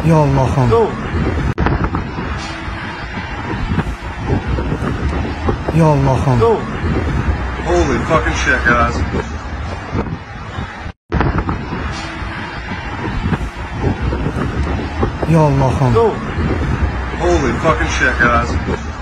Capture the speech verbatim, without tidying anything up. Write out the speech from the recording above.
Ya Allah'ım. Go. Ya Allah'ım. Go. Holy fucking shit, guys. Ya Allah'ım. Go. Holy fucking shit, guys.